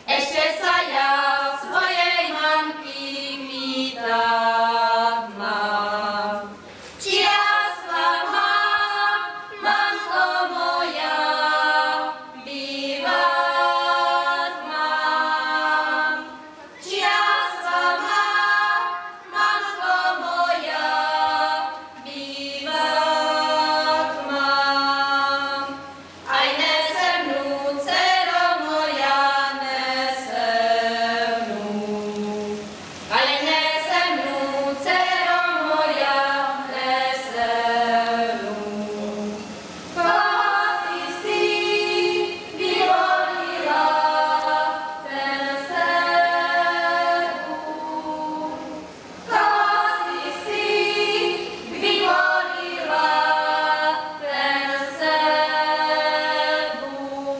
Ešte sa ja svojej mamky pýtať mám. Či ja s vama, mamko moja, bývať mám. Či ja s vama, mamko moja, bývať mám. Aj nese mnu, dcero moja, nese mnu. Aj nese mnu, dcero moja, nese mnu. Koho si vyvolila ten sebu? Koho si vyvolila ten sebu?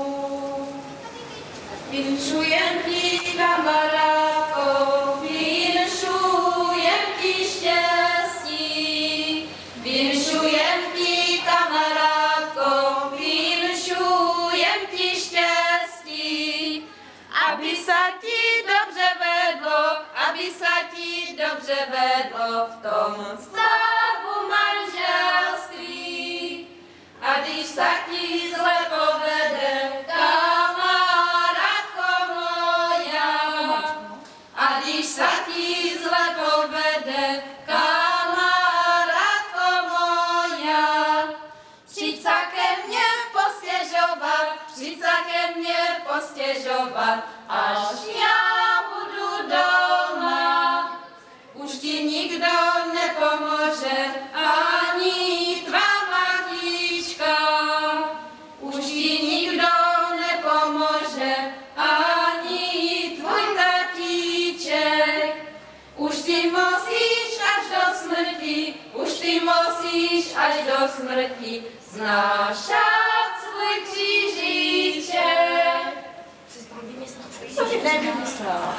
Vinšujem ti, kamarátko, vinšujem ti štěstí. Vinšujem ti, kamarátko, vinšujem ti štěstí. Aby sa ti dobře vedlo, aby sa ti dobře vedlo v tom stavu manželství. A když sa ti zle povede, kamarátko moja, a když sa ti zle povede, kamarátko moja, přijď sa ke mne postěžovat, přijď sa ke mne postěžovat, až ja budu doma. Už ti nikdo nepomůže, ani tvá matička. Už ti nikdo nepomůže, ani tvůj tatíček. Už ty musíš až do smrti, už ty musíš až do smrti znášat svůj křížíček. Nevymyslela.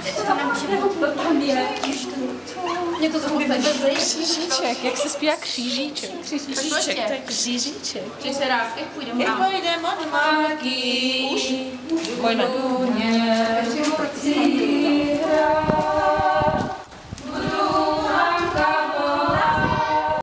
Mě to zase křížíček, jak se zpívá křížíček. Křížíček, to je křížíček. Ještě raz, jak půjdeme Jak pojdem od máky, Pojďme.